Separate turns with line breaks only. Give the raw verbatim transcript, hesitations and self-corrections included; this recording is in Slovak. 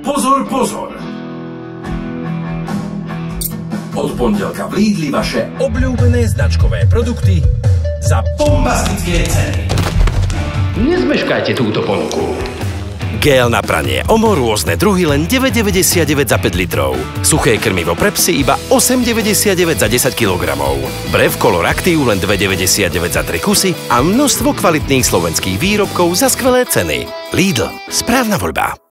pozor, pozor! Od pondelka v Lidli vaše obľúbené značkové produkty za bombastické ceny. Nezmeškajte túto ponuku.
Gel na pranie Omo rôzne druhy len deväť deväťdesiatdeväť za päť litrov. Suché krmivo pre psy iba osem deväťdesiatdeväť za desať kilogramov. Brev Color Active len dva deväťdesiatdeväť za tri kusy a množstvo kvalitných slovenských výrobkov za skvelé ceny. Lidl. Správna voľba.